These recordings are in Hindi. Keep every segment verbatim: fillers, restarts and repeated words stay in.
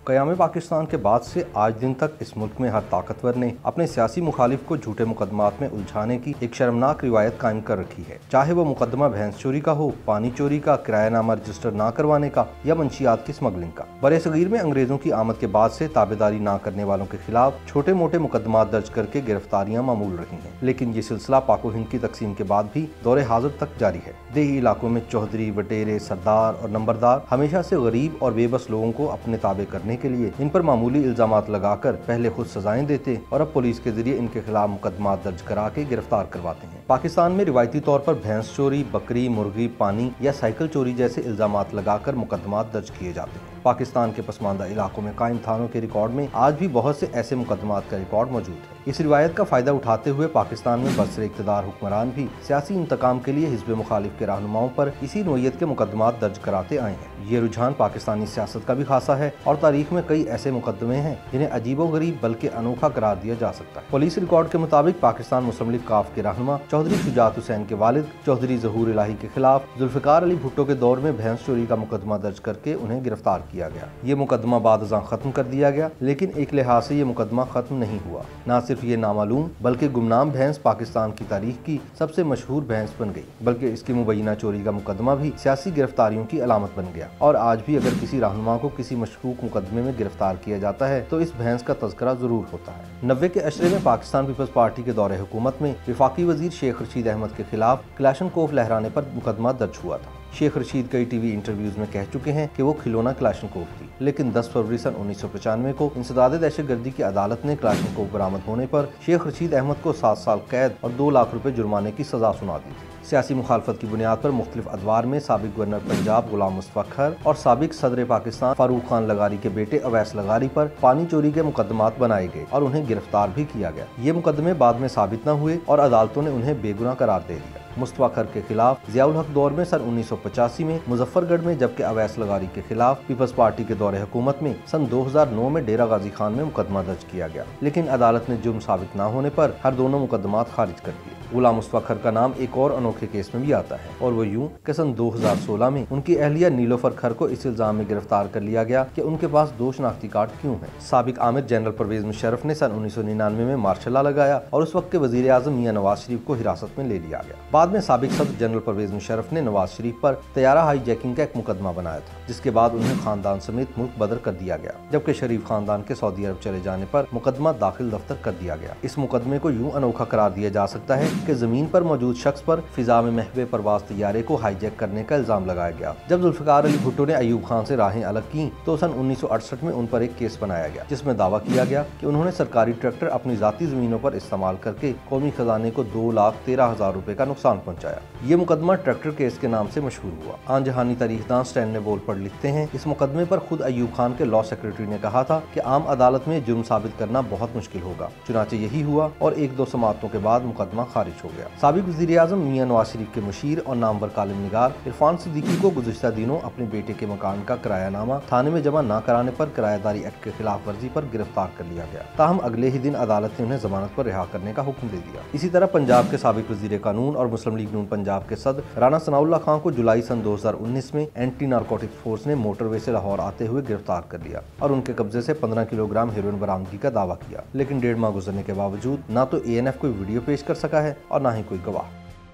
क़याम पाकिस्तान के बाद से आज दिन तक इस मुल्क में हर ताकतवर ने अपने सियासी मुखालिफ को झूठे मुकदमात में उलझाने की एक शर्मनाक रिवायत कायम कर रखी है। चाहे वो मुकदमा भैंस चोरी का हो, पानी चोरी का, किरायानामा रजिस्टर न करवाने का या मंशियात की स्मगलिंग का। बड़े सगीर में अंग्रेजों की आमद के बाद से ताबेदारी न करने वालों के खिलाफ छोटे मोटे मुकदमात दर्ज करके गिरफ्तारियां मामूल रही हैं, लेकिन ये सिलसिला पाको हिंद की तकसीम के बाद भी दौरे हाजिर तक जारी है। देही इलाकों में चौधरी, वटेरे, सरदार और नंबरदार हमेशा से गरीब और बेबस लोगों को अपने ताबे करने के लिए इन पर मामूली इल्जामात लगाकर पहले खुद सजाएं देते और अब पुलिस के जरिए इनके खिलाफ मुकदमात दर्ज करा के गिरफ्तार करवाते हैं। पाकिस्तान में रिवायती तौर पर भैंस चोरी, बकरी, मुर्गी, पानी या साइकिल चोरी जैसे इल्जामात लगाकर मुकदमात दर्ज किए जाते हैं। पाकिस्तान के पसमानदा इलाकों में कायम थानों के रिकॉर्ड में आज भी बहुत से ऐसे मुकदमात का रिकॉर्ड मौजूद है। इस रिवायत का फायदा उठाते हुए पाकिस्तान में बरसर इक़्तिदार हुक्मरान भी सियासी इंतकाम के लिए हिज़्ब मुखालिफ के रहनुमाओं पर इसी नोयत के मुकदमात दर्ज कराते आए हैं। ये रुझान पाकिस्तानी सियासत का भी खासा है और तारीख में कई ऐसे मुकदमे हैं जिन्हें अजीबोगरीब बल्कि अनोखा करार दिया जा सकता है। पुलिस रिकॉर्ड के मुताबिक पाकिस्तान मुस्लिम लीग काफ के रहनुमा चौधरी शुजात हुसैन के वालिद चौधरी ज़हूर इलाही के खिलाफ जुल्फ़िकार अली भुट्टो के दौर में भैंस चोरी का मुकदमा दर्ज करके उन्हें गिरफ्तार किया गया। ये मुकदमा बाद अज़ां खत्म कर दिया गया, लेकिन एक लिहाज से ये मुकदमा खत्म नहीं हुआ। न सिर्फ ये नामालूम बल्कि गुमनाम भैंस पाकिस्तान की तारीख की सबसे मशहूर भैंस बन गई, बल्कि इसकी मुबैना चोरी का मुकदमा भी सियासी गिरफ्तारियों की अलामत बन गया। और आज भी अगर किसी रहनुमा को किसी मशकूक मुकदमे में गिरफ्तार किया जाता है तो इस भैंस का तज़किरा जरूर होता है। नब्बे के अशरे में पाकिस्तान पीपल्स पार्टी के दौरे हुकूमत में वफाकी वजीर शेख रशीद अहमद के खिलाफ क्लाशनकोफ लहराने पर मुकदमा दर्ज हुआ था। शेख रशीद कई टीवी इंटरव्यूज में कह चुके हैं कि वो खिलौना क्लाशनकोफ थी, लेकिन दस फरवरी सन उन्नीस सौ पचानवे को इंसदाद दहशतगर्दी की अदालत ने क्लाशनकोफ बरामद होने पर शेख रशीद अहमद को सात साल कैद और दो लाख रुपए जुर्माने की सजा सुना दी थी। सियासी मुखालफत की बुनियाद पर मुख्तलिफ अदवार में साबिक गवर्नर पंजाब गुलाम मुस्तफा खर और साबिक सदर पाकिस्तान फारूक खान लगारी के बेटे अवैस लगारी पर पानी चोरी के मुकदमात बनाए गए और उन्हें गिरफ्तार भी किया गया। ये मुकदमे बाद में साबित न हुए और अदालतों ने उन्हें बेगुनाह करार दे दिया। मुस्तफा खर के खिलाफ ज़ियाउल हक दौर में सन उन्नीस सौ पचासी में मुजफ्फरगढ़ में, जबकि अवैस लगारी के खिलाफ पीपल्स पार्टी के दौरे हुकूमत में सन दो हज़ार नौ में डेरा गाजी खान में मुकदमा दर्ज किया गया, लेकिन अदालत ने जुर्म साबित न होने पर हर दोनों मुकदमात खारिज कर दिए। गुलाम मुस्तफा खर का नाम एक और अनोखे केस में भी आता है और वो यूं कि सन दो हज़ार सोलह में उनकी अहलिया नीलोफर खर को इस इल्जाम में गिरफ्तार कर लिया गया कि उनके पास दो शनाख्ती कार्ड क्यों है। साबिक आमिर जनरल परवेज मुशर्रफ ने सन उन्नीस सौ निन्यानवे में मार्शल लॉ लगाया और उस वक्त के वजीर आजम मियां नवाज शरीफ को हिरासत में ले लिया गया। बाद में साबिक सदर जनरल परवेज मुशर्रफ ने नवाज शरीफ पर तैयारा हाईजैकिंग का एक मुकदमा बनाया था, जिसके बाद उन्हें खानदान समेत मुल्क बदर कर दिया गया, जबकि शरीफ खानदान के सऊदी अरब चले जाने पर मुकदमा दाखिल दफ्तर कर दिया गया। इस मुकदमे को यूं अनोखा करार दिया जा सकता है कि जमीन पर मौजूद शख्स पर फिजा में महवे परवाज तैयारे को हाईजैक करने का इल्जाम लगाया गया। जब जुल्फ़िकार अली भुट्टो ने अयूब खान से राहें अलग की तो सन उन्नीस सौ अड़सठ में उन पर एक केस बनाया गया, जिसमें दावा किया गया कि उन्होंने सरकारी ट्रैक्टर अपनी जाती जमीनों पर इस्तेमाल करके कौमी खजाने को दो लाख तेरह हजार रुपए का नुकसान पहुँचाया। ये मुकदमा ट्रैक्टर केस के नाम से मशहूर हुआ। आन जहानी तारीखदान स्टैनले बोल पर लिखते हैं, इस मुकदमे पर खुद अयूब खान के लॉ सेक्रेटरी ने कहा था कि आम अदालत में जुर्म साबित करना बहुत मुश्किल होगा। चुनाचे यही हुआ और एक दो समातों के बाद मुकदमा खारिज हो गया। साबिक वज़ीर आज़म मियां नवाज शरीफ के मुशीर और नामवर कालिम निगार इरफान सिद्दीकी को गुज़िश्ता दिनों अपने बेटे के मकान का किरायानामा थाने में जमा न कराने पर किराएदारी एक्ट के खिलाफ वर्जी पर गिरफ्तार कर लिया गया। ताहम अगले ही दिन अदालत ने उन्हें जमानत पर रिहा करने का हुक्म दे दिया। इसी तरह पंजाब के साबिक वज़ीर कानून और मुस्लिम लीग नून पंजाब के सदर राना सनाउल्लाह खान को जुलाई सन दो हज़ार उन्नीस में एंटी नारकोटिक्स फोर्स ने मोटरवे से लाहौर आते हुए गिरफ्तार कर लिया और उनके कब्जे से पंद्रह किलोग्राम हेरोइन बरामदगी का दावा किया, लेकिन डेढ़ माह गुजरने के बावजूद न तो ए एन एफ कोई वीडियो पेश कर सका है और न ही कोई गवाह।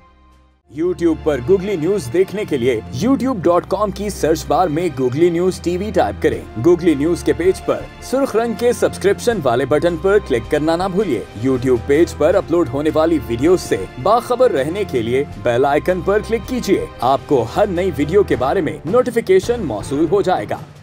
यूट्यूब पर गूगली न्यूज देखने के लिए यूट्यूब डॉट कॉम की सर्च बार में गूगली न्यूज टीवी टाइप करें। गूगली न्यूज के पेज पर सुर्ख रंग के सब्सक्रिप्शन वाले बटन पर क्लिक करना ना भूलिए। यूट्यूब पेज पर अपलोड होने वाली वीडियोस से बाखबर रहने के लिए बेल आइकन पर क्लिक कीजिए। आपको हर नई वीडियो के बारे में नोटिफिकेशन मौसूल हो जाएगा।